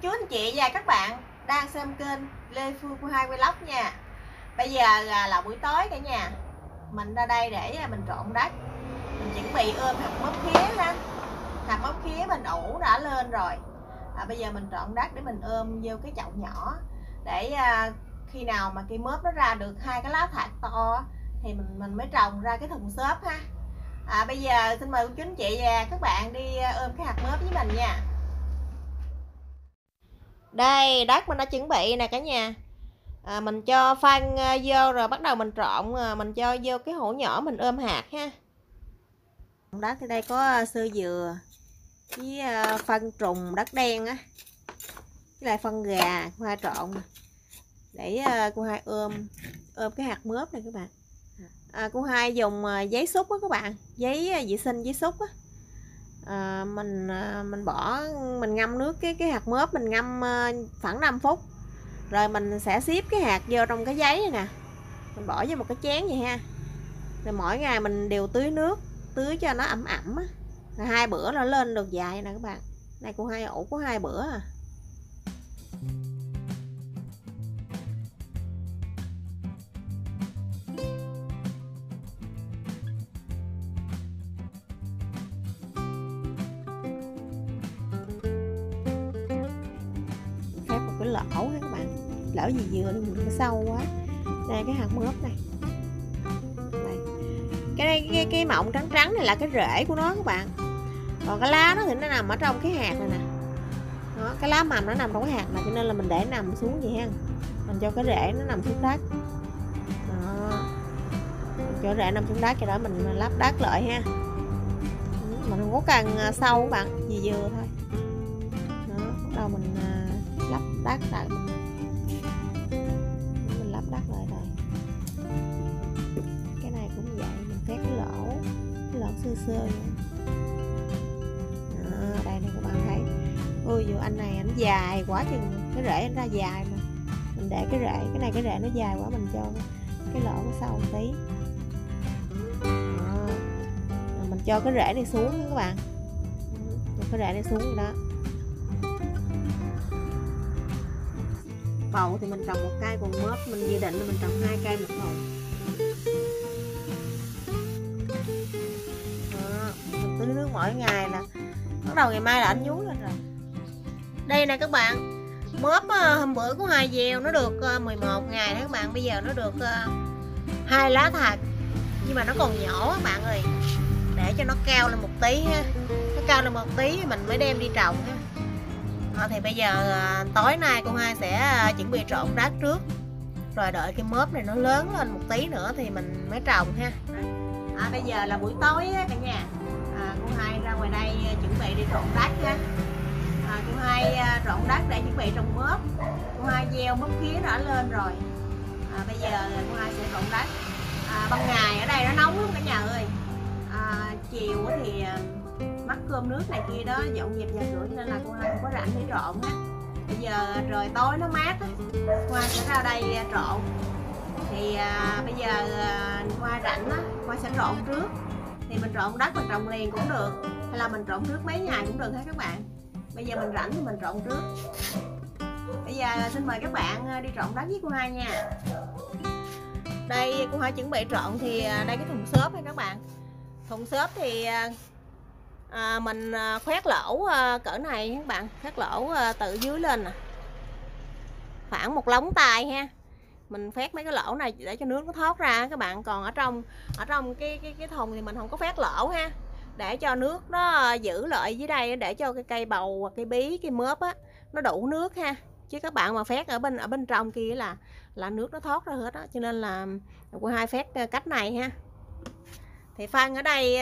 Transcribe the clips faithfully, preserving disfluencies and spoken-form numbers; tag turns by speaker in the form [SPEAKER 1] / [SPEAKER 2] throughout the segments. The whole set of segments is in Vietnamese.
[SPEAKER 1] chú anh chị và các bạn đang xem kênh Lê Phương cô hai Vlog nha. Bây giờ là buổi tối cả nhà. Mình ra đây để mình trộn đất. Mình chuẩn bị ươm hạt mướp khía lên. Hạt mướp khía mình ủ đã lên rồi. À, bây giờ mình trộn đất để mình ươm vô cái chậu nhỏ. Để à, khi nào mà cây mướp nó ra được hai cái lá thạc to thì mình mình mới trồng ra cái thùng xốp ha. À, bây giờ xin mời chú anh chị và các bạn đi ươm cái hạt mướp với mình nha. Đây đất mình đã chuẩn bị nè cả nhà. À, mình cho phân vô rồi bắt đầu mình trộn, mình cho vô cái hũ nhỏ mình ươm hạt ha. Đất thì đây có sơ dừa với phân trùng đất đen á, với lại phân gà cô hai trộn để cô hai ươm ươm cái hạt mướp này các bạn. À, cô hai dùng giấy xúc á các bạn, giấy vệ sinh giấy xúc á. À, mình mình bỏ mình ngâm nước cái cái hạt mướp, mình ngâm khoảng năm phút rồi mình sẽ xếp cái hạt vô trong cái giấy này nè, mình bỏ vô một cái chén vậy ha. Rồi mỗi ngày mình đều tưới nước, tưới cho nó ẩm ẩm á, rồi hai bữa nó lên được dài nè các bạn. Này cô hai ủ có hai bữa à. Cái lỗ ha các bạn, lỗ gì dừa mình nó sâu quá. Đây cái hạt mướp này, đây. Cái, đây, cái cái mọng trắng trắng này là cái rễ của nó các bạn, còn cái lá nó thì nó nằm ở trong cái hạt này nè. Đó, cái lá mầm nó nằm trong cái hạt này cho nên là mình để nằm xuống vậy ha, mình cho cái rễ nó nằm xuống đất. Đó, mình cho rễ nằm xuống đất cho đó mình lắp đất lại ha. Mình không có cần sâu các bạn, gì dừa thôi. Đó, bắt đầu mình lắp đất lại, mình, mình lắp đất lại rồi. Cái này cũng vậy, mình phét cái lỗ, cái lỗ sơ sơ à, đây này các bạn thấy. Ôi dù anh này anh dài quá chừng, cái rễ anh ra dài mà mình để cái rễ, cái này cái rễ nó dài quá mình cho cái lỗ nó sâu một tí. Đó. Rồi mình cho cái rễ này xuống nha các bạn, cho cái rễ này xuống rồi đó. Bầu thì mình trồng một cây, còn mướp mình dự định là mình trồng hai cây một bầu. Đó, mình tưới nước mỗi ngày nè, bắt đầu ngày mai là anh nhú lên rồi. Đây nè các bạn, mướp hôm bữa có hai gieo nó được mười một ngày đó các bạn, bây giờ nó được hai lá thạc nhưng mà nó còn nhỏ các bạn ơi. Để cho nó cao lên một tí ha, nó cao lên một tí mình mới đem đi trồng ha. À, thì bây giờ à, tối nay cô hai sẽ à, chuẩn bị trộn đất trước, rồi đợi cái mướp này nó lớn lên một tí nữa thì mình mới trồng ha. À, bây giờ là buổi tối á, cả nhà. À, cô hai ra ngoài đây à, chuẩn bị đi trộn đất ha. À, cô hai à, trộn đất để chuẩn bị trồng mướp. Cô hai gieo mướp khía đã lên rồi. À, bây giờ cô hai sẽ trộn đất. À, ban ngày ở đây nó nóng lắm cả nhà ơi. À, chiều thì mắc cơm nước này kia đó, dọn dẹp nhà cửa nên là cô hai không có rảnh để trộn á. Bây giờ trời tối nó mát á, cô hai sẽ ra đây trộn. Thì à, bây giờ à, cô hai rảnh á, cô hai sẽ trộn trước. Thì mình trộn đất mình trồng liền cũng được, hay là mình trộn trước mấy ngày cũng được hết các bạn. Bây giờ mình rảnh thì mình trộn trước. Bây giờ xin mời các bạn đi trộn đất với cô hai nha. Đây cô hai chuẩn bị trộn thì đây cái thùng xốp này các bạn. Thùng xốp thì À, mình khoét lỗ à, cỡ này các bạn, khoét lỗ à, từ dưới lên nè, khoảng một lóng tay ha. Mình khoét mấy cái lỗ này để cho nước nó thoát ra các bạn. Còn ở trong ở trong cái cái cái thùng thì mình không có khoét lỗ ha, để cho nước nó giữ lại dưới đây, để cho cái cây bầu hoặc cây bí, cây mướp á nó đủ nước ha. Chứ các bạn mà phét ở bên ở bên trong kia là là nước nó thoát ra hết á, cho nên là cô hai phét cách này ha. Thì phân ở đây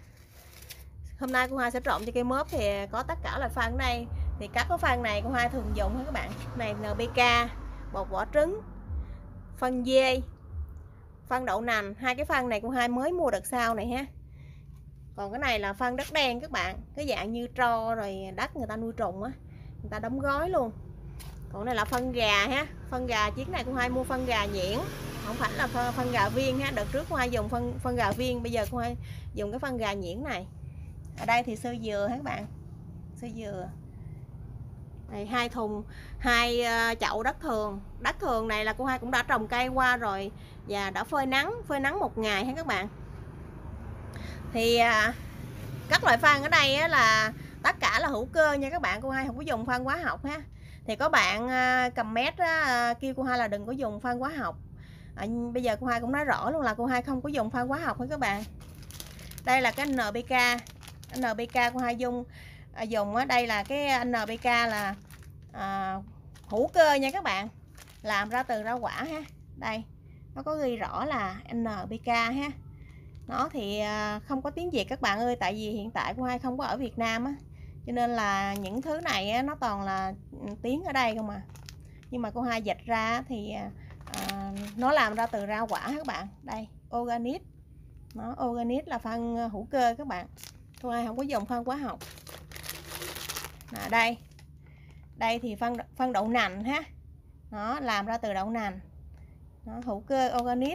[SPEAKER 1] hôm nay cô hai sẽ trộn cho cây mướp thì có tất cả loại phân ở đây. Thì các cái phân này cô hai thường dùng hết các bạn. Này en pê ca, bột vỏ trứng, phân dê, phân đậu nành. Hai cái phân này cô hai mới mua đợt sau này ha. Còn cái này là phân đất đen các bạn, cái dạng như tro rồi đất người ta nuôi trùng á, người ta đóng gói luôn. Còn này là phân gà ha, phân gà chiếc này cô hai mua phân gà nhuyễn, không phải là phân, phân gà viên ha. Đợt trước cô hai dùng phân phân gà viên, bây giờ cô hai dùng cái phân gà nhuyễn này. Ở đây thì sơ dừa các bạn, sơ dừa Này, hai thùng, hai chậu đất thường. Đất thường này là cô Hai cũng đã trồng cây qua rồi và đã phơi nắng, phơi nắng một ngày ha các bạn. Thì à, các loại phân ở đây á, là tất cả là hữu cơ nha các bạn, cô Hai không có dùng phân hóa học ha. Thì có bạn à, comment á, kêu cô Hai là đừng có dùng phân hóa học. À, bây giờ cô Hai cũng nói rõ luôn là cô Hai không có dùng phân hóa học nha các bạn. Đây là cái en pê ca, en pê ca cô Hai dùng à, dùng ở đây là cái en pê ca là à, hữu cơ nha các bạn, làm ra từ rau quả ha. Đây nó có ghi rõ là en pê ca ha. Nó thì không có tiếng Việt các bạn ơi, tại vì hiện tại cô Hai không có ở Việt Nam á, cho nên là những thứ này á, nó toàn là tiếng ở đây không à. Nhưng mà cô Hai dịch ra thì à, nó làm ra từ rau quả các bạn. Đây organic, nó organic là phân hữu cơ các bạn, cô Hai không có dùng phân hóa học. À, đây đây thì phân phân đậu nành ha, nó làm ra từ đậu nành, nó hữu cơ organic.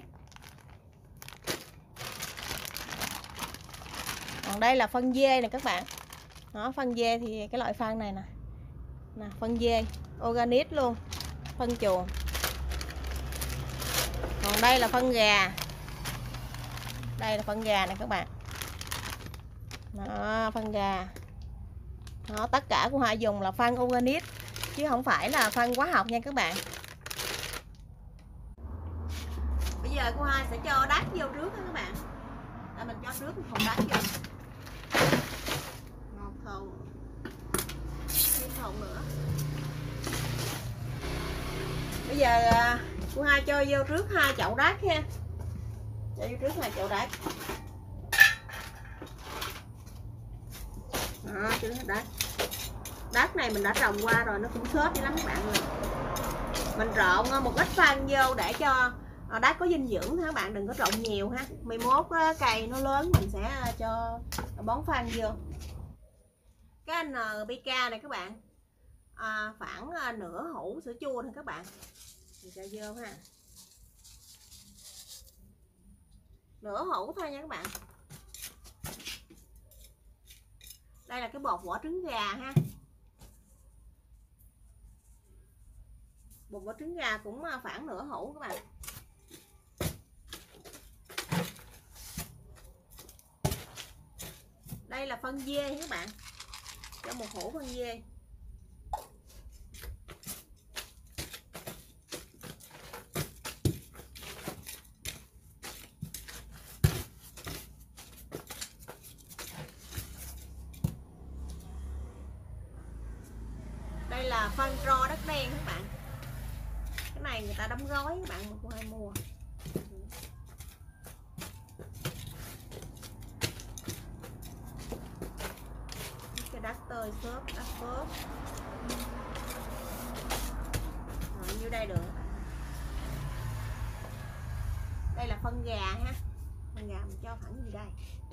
[SPEAKER 1] Còn đây là phân dê này các bạn, nó phân dê thì cái loại phân này nè, nè phân dê organic luôn, phân chuồng. Còn đây là phân gà, đây là phân gà này các bạn, đó, phân gà. Đó, tất cả của Hai dùng là phân organic chứ không phải là phân hóa học nha các bạn. Bây giờ cô Hai sẽ cho đát vô trước đó các bạn. Để mình cho trước một thùng đát vô, một thùng, thêm thùng nữa. Bây giờ cô Hai cho vô trước hai chậu đát ha, cho vô trước hai chậu đát. Đó, chứ đát đát này mình đã trồng qua rồi, nó cũng xốp dữ lắm các bạn ơi. Mình trộn một ít phân vô để cho đát có dinh dưỡng các bạn, đừng có trộn nhiều ha. Mai mốt cây nó lớn mình sẽ cho bón phân vô. Cái en pê ca này các bạn à, khoảng nửa hũ sữa chua thôi các bạn, mình cho vô ha, nửa hũ thôi nha các bạn. Đây là cái bột vỏ trứng gà ha, bột vỏ trứng gà cũng khoảng nửa hũ các bạn. Đây là phân dê các bạn, cho một hũ phân dê. Đây là phân tro đất đen các bạn, cái này người ta đóng gói các bạn, mà cô Hai mua. Cái đắt tơi xốp, đắt xốp rồi, như đây được. Đây là phân gà ha, phân gà mình cho thẳng như đây.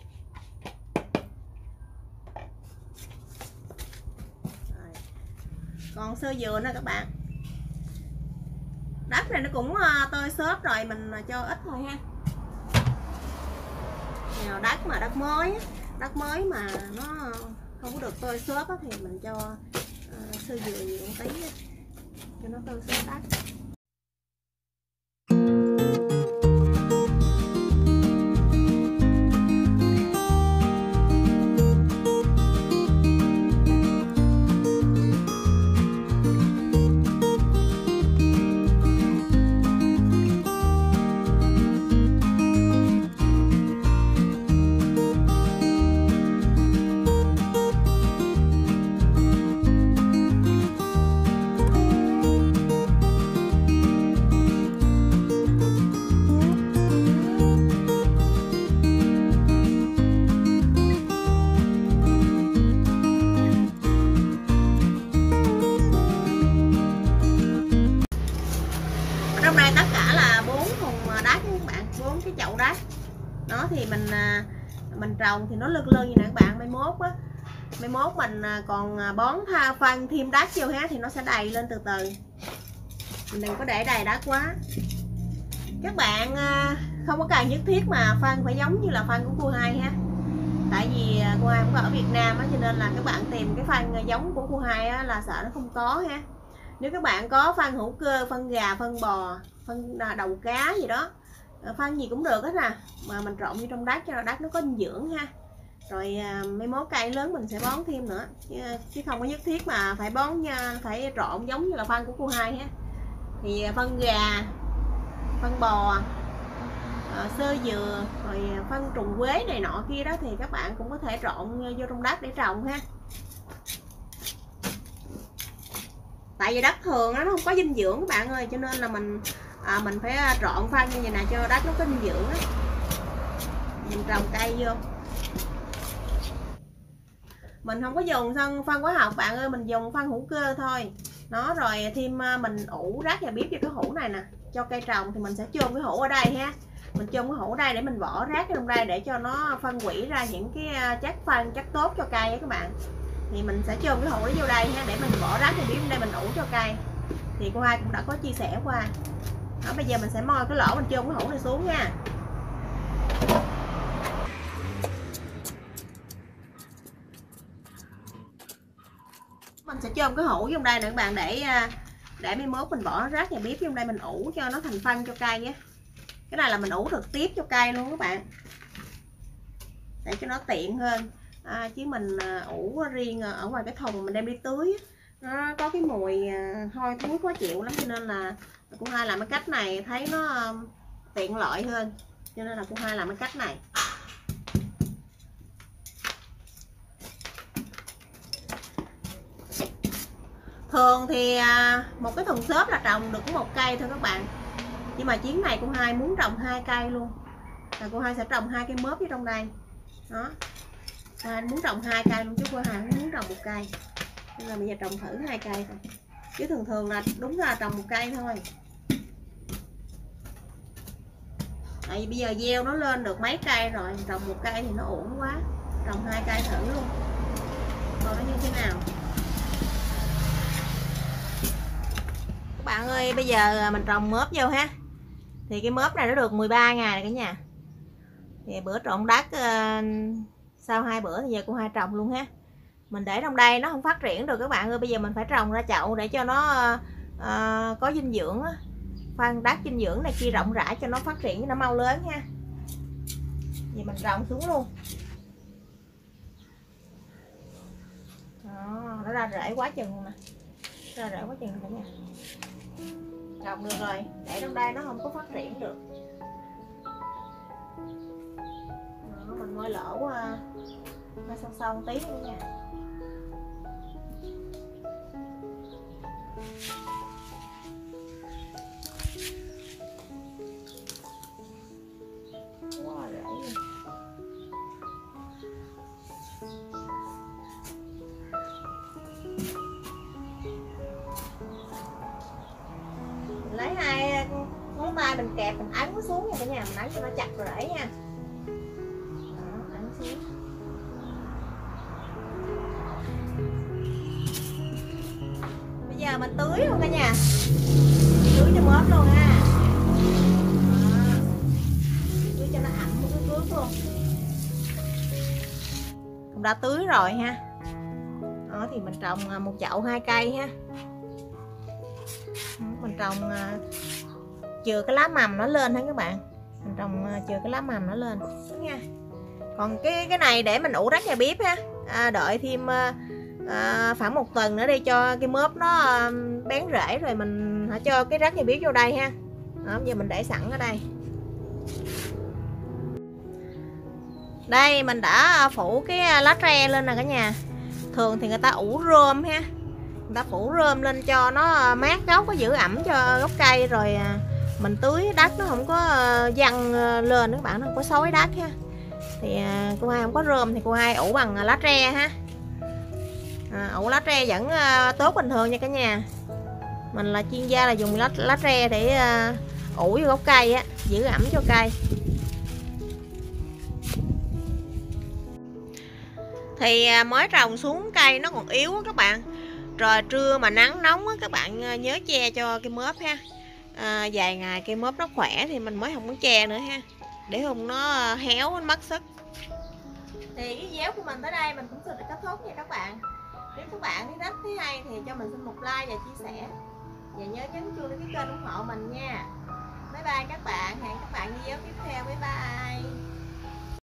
[SPEAKER 1] Rồi. Còn sơ dừa nữa các bạn, đất này nó cũng tơi xốp rồi, mình cho ít thôi ha. Nào đất mà đất mới, đất mới mà nó không có được tơi xốp thì mình cho uh, sơ dừa nhiều một tí cho nó tơi xốp đất. Trong đây tất cả là bốn thùng đát các bạn, bốn cái chậu đát. Nó thì mình mình trồng thì nó lưng lưng như nè các bạn. Mai mốt á, mai mốt mình còn bón tha phân thêm đát vô ha, thì nó sẽ đầy lên từ từ. Mình đừng có để đầy đát quá. Các bạn không có cần nhất thiết mà phân phải giống như là phân của cô Hai ha. tại vì cô Hai cũng ở Việt Nam á, cho nên là các bạn tìm cái phân giống của cô Hai á, là sợ nó không có ha. Nếu các bạn có phân hữu cơ, phân gà, phân bò, phân đầu cá gì đó, phân gì cũng được hết nè, mà mình trộn vô trong đất cho đất nó có dinh dưỡng ha. Rồi mấy mốt cây lớn mình sẽ bón thêm nữa, chứ, chứ không có nhất thiết mà phải bón nha, phải trộn giống như là phân của cô Hai ha. Thì phân gà, phân bò, sơ dừa, rồi phân trùng quế này nọ kia đó thì các bạn cũng có thể trộn vô trong đất để trồng ha. Tại vì đất thường nó không có dinh dưỡng các bạn ơi, cho nên là mình à, mình phải trộn phân như vậy nè cho đất nó có dinh dưỡng đó. Mình trồng cây vô, mình không có dùng phân hóa học bạn ơi, mình dùng phân hữu cơ thôi. Nó rồi thêm mình ủ rác và bếp cho cái hũ này nè, cho cây trồng thì mình sẽ chôn cái hũ ở đây ha. Mình chôn cái hũ đây để mình bỏ rác trong đây để cho nó phân hủy ra những cái chất phân, chất tốt cho cây á các bạn. Thì mình sẽ chôn cái hũ đó vô đây ha, để mình bỏ rác và bếp đây mình ủ cho cây. Thì cô Hai cũng đã có chia sẻ qua. Đó, bây giờ mình sẽ moi cái lỗ mình chôn cái hũ này xuống nha. Mình sẽ chôn cái hũ trong đây nè các bạn, để để mai mốt mình bỏ rác và bếp trong đây mình ủ cho nó thành phân cho cây nhé. Cái này là mình ủ trực tiếp cho cây luôn các bạn, để cho nó tiện hơn. À, chứ mình ủ riêng ở ngoài cái thùng mình đem đi tưới nó có cái mùi hôi thối khó chịu lắm, cho nên là cô Hai làm cái cách này thấy nó tiện lợi hơn, cho nên là cô Hai làm cái cách này. Thường thì một cái thùng xốp là trồng được một cây thôi các bạn, nhưng mà chuyến này cô Hai muốn trồng hai cây luôn, là cô Hai sẽ trồng hai cây mớp ở trong đây đó. À, muốn trồng hai cây luôn chứ cô Hai không muốn trồng một cây, nên là bây giờ trồng thử hai cây thôi, chứ thường thường là đúng là trồng một cây thôi. Tại vì bây giờ gieo nó lên được mấy cây rồi, trồng một cây thì nó ổn quá, trồng hai cây thử luôn coi nó như thế nào. Các bạn ơi, bây giờ mình trồng mớp vô ha. Thì cái mớp này nó được mười ba ngày rồi cả nhà. Thì bữa trộn đất sau hai bữa thì giờ cô Hai trồng luôn ha. Mình để trong đây nó không phát triển được các bạn ơi, bây giờ mình phải trồng ra chậu để cho nó uh, có dinh dưỡng á, phân đất dinh dưỡng này kia rộng rãi cho nó phát triển, cho nó mau lớn ha. Giờ mình trồng xuống luôn. Đó, nó ra rễ quá chừng luôn nè, ra rễ quá chừng cả nhà. Trồng được rồi, để trong đây nó không có phát triển được. Đó, mình moi lỗ uh, nó sâu sâu tí nữa nha. Wow, rễ luôn. Lấy hai ngón tay mình kẹp mình ấn nó xuống nha cả nhà, mình ấn cho nó chặt rễ nha. Đó, ấn xuống. Bây giờ mình tưới luôn cả nhà, tưới cho mớp luôn ha. Đó, tưới cho nó ẩm cái cước luôn. Cũng đã tưới rồi ha. Đó thì mình trồng một chậu hai cây ha. Mình trồng chừa cái lá mầm nó lên ha các bạn, mình trồng chừa cái lá mầm nó lên nha. Còn cái cái này để mình ủ rác nhà bếp ha, à, đợi thêm à, khoảng một tuần nữa đi cho cái mớp nó à, bén rễ rồi mình hãy cho cái rác nhà bếp vô đây ha. Đó, giờ mình để sẵn ở đây. Đây mình đã phủ cái lá tre lên nè cả nhà. Thường thì người ta ủ rơm ha, người ta phủ rơm lên cho nó mát gốc, có giữ ẩm cho gốc cây, rồi mình tưới đất nó không có văng lên các bạn, nó không có xối đất ha. Thì cô Hai không có rơm thì cô Hai ủ bằng lá tre ha. À, ủ lá tre vẫn tốt bình thường nha cả nhà. Mình là chuyên gia là dùng lá, lá tre để ủ vô gốc cây á, giữ ẩm cho cây. Thì mới trồng xuống cây nó còn yếu các bạn, rồi trưa mà nắng nóng á, các bạn nhớ che cho cái mớp ha. À, vài ngày cây mớp nó khỏe thì mình mới không muốn che nữa ha, để không nó héo nó mất sức. Thì cái video của mình tới đây mình cũng xin được kết thúc nha các bạn. Nếu các bạn thấy thích thấy hay thì cho mình xin một like và chia sẻ, và nhớ nhấn chuông để cái kênh ủng hộ mình nha. Bye bye các bạn, hẹn các bạn video tiếp theo. Bye bye.